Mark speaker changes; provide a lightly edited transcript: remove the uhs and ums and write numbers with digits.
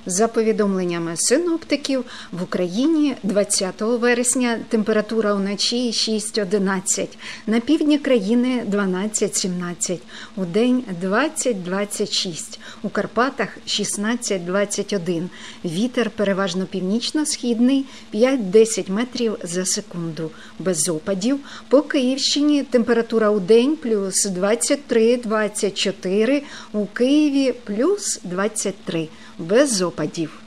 Speaker 1: За повідомленнями синоптиків, в Україні 20 вересня температура вночі 6-11, на півдні країни 12-17, у день 20-26, у Карпатах 16-21, вітер переважно північно-східний 5-10 метрів за секунду, без опадів. По Київщині температура у день плюс 23-24, у Києві плюс 23, без опадів.